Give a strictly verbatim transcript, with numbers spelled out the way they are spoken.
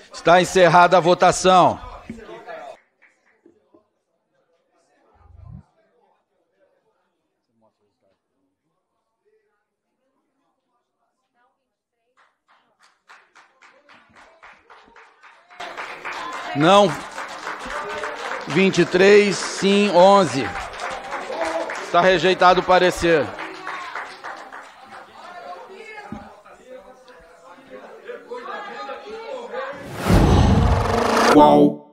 Está encerrada a votação. Não, vinte e três, sim, onze. Está rejeitado o parecer. Qual?